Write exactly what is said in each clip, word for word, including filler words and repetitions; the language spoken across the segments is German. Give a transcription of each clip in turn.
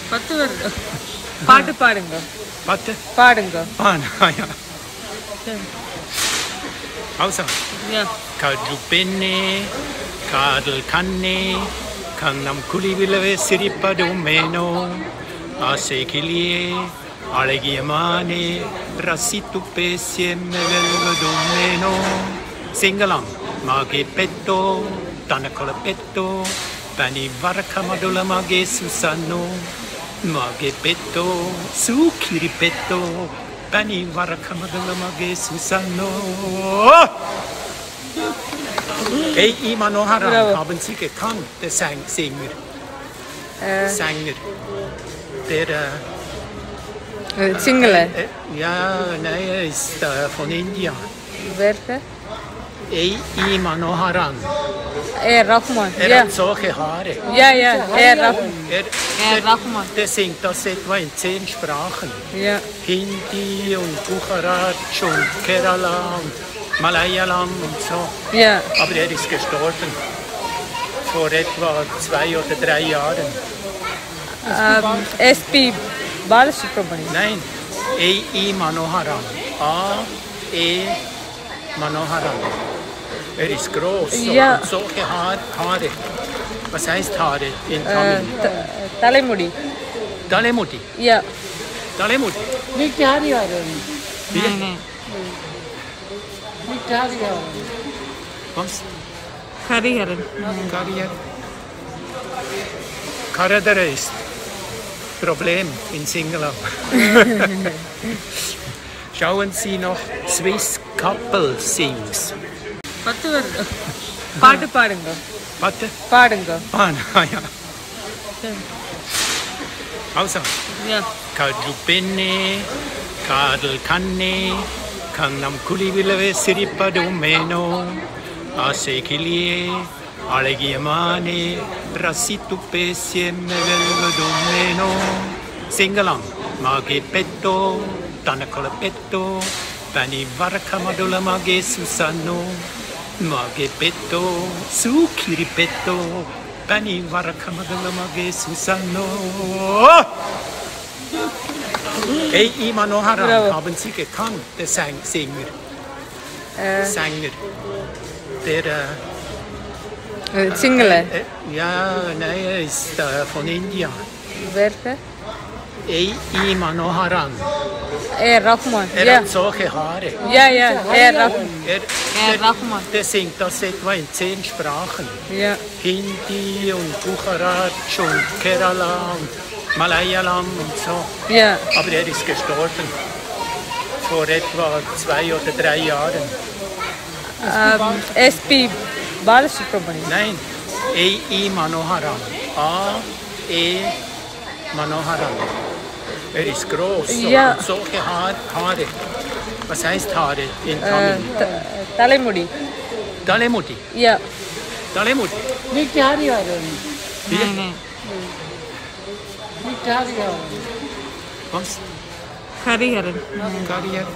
பத்து பேர் பாட்டு பாடுங்க. பத்து பாடுங்க. பாடுங்க. Awesome. Ja. Kadupenne, kadel kanne, kannam kulivile siripadu meno, asekilie, alegiamane, rasitu pesieme velvedu meno. Sing along. Mage petto, tanakola petto, pani varakamadula mage susano, mage petto, sukiri petto. Pani varakamadula mage susano. Hey, Manoharan haben Sie gekannt, der Sang Singer. Äh. Sänger. Der. Äh, Single. Äh, ja, nein, er ist äh, von India. Welche? Hey, Manoharan. Er Rahman. Er Ja. hat solche Haare. Ja, ja, er Rahman. Er, Er der, Rahman. der singt das etwa in zehn Sprachen. Ja. Hindi und Gujarat und Kerala und Malayalam und so. Ja. Aber er ist gestorben. Vor etwa zwei oder drei Jahren. Ähm, S P Balasubramanian. Nein, E I Manoharan. A E Manoharan. Er ist groß so, Ja. und solche Haar, Haare. Was heißt Haare in Äh, Tamil? Ta- Talemudi. Dalemuti. Ja. Dalemuti. Nicht Hariharan. Wie? Nein, nein. Nicht Hariharan. Was? Hariharan. Karriere. Karadere ist Problem in Singalau. Schauen Sie noch Swiss Couple Sings. பத்து பேர் பாட்டு பாடுங்க. Warte. பாடுங்க. Ah, ja. Also. Ja. Kadupenne, kadel kanne, kannam kulivile siripadu meno, asekilie, alegiamane, rasitu pesieme velvedu meno. Sing along. Mage petto, tanakola petto, pani varakamadula mage susano, mage petto, sukiri petto, pani varakamadula mage susano. Hey, Manoharan Bravo. haben Sie gekannt, der Sang Singer. Äh, Sänger. Der. Äh, äh, Single. äh, ja, nein, er ist äh, von India. Welche? Hey, Manoharan. Er Rahman. Er Ja. hat solche Haare. Ja, ja, er Rahman. Er, Er der, Rahman. der singt das etwa in zehn Sprachen. Ja. Hindi und Gujarat und Kerala und Malayalam und so. Ja. Aber er ist gestorben. Vor etwa zwei oder drei Jahren. Ähm, S P Balasubramanian. Nein, E I Manoharan. A E Manoharan. Er ist groß so, Ja. und solche Haar, Haare. Was heißt Haare in Äh, Tamil? Ta- Talemudi. Dalemuti. Ja. Dalemuti. Nicht Hariharan. Wie? Nein, nein. Nicht Hariharan. Was? Hariharan. Karriere.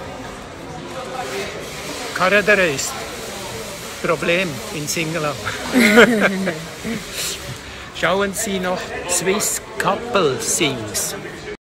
Karadere ist Problem in Singalau. Schauen Sie noch Swiss Couple Sings.